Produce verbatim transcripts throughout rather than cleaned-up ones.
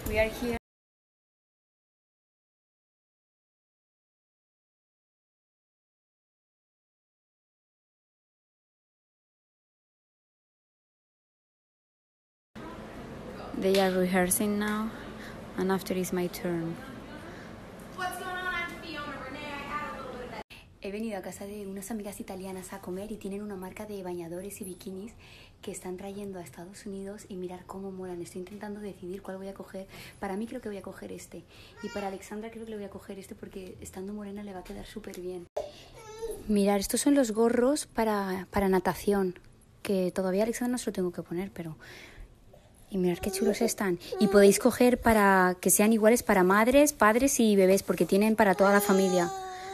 We are here. They are rehearsing now, and after is my turn. What's going on? I'm Fiona Renee. I add a little bit of that. He venido a casa de unas amigas italianas a comer y tienen una marca de bañadores y bikinis que están trayendo a Estados Unidos y mirar cómo molan. Estoy intentando decidir cuál voy a coger. Para mí creo que voy a coger este. Y para Alexandra creo que le voy a coger este porque estando morena le va a quedar súper bien. Mirar, estos son los gorros para, para natación. Que todavía a Alexandra no se lo tengo que poner, pero... Y mirad qué chulos están. Y podéis coger para que sean iguales para madres, padres y bebés, porque tienen para toda la familia.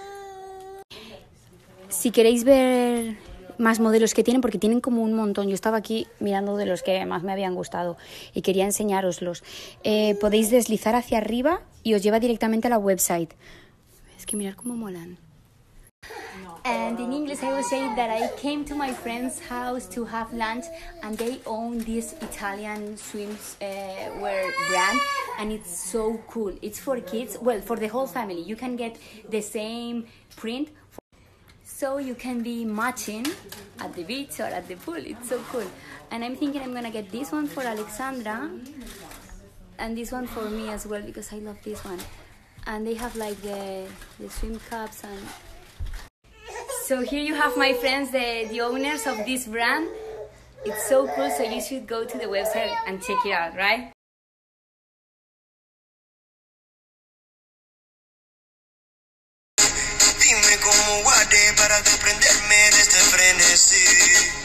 Si queréis ver más modelos que tienen, porque tienen como un montón. Yo estaba aquí mirando de los que más me habían gustado y quería enseñároslos. Eh, podéis deslizar hacia arriba y os lleva directamente a la website. Es que mirad cómo molan. And in English I will say that I came to my friend's house to have lunch and they own this Italian swimwear brand and it's so cool. It's for kids, well, for the whole family. You can get the same print so you can be matching at the beach or at the pool. It's so cool. And I'm thinking I'm gonna get this one for Alexandra and this one for me as well because I love this one. And they have like the, the swim caps and... So here you have my friends, the, the owners of this brand. It's so cool, so you should go to the website and check it out, right? Dime cómo guardé para desprenderme de este frenesí.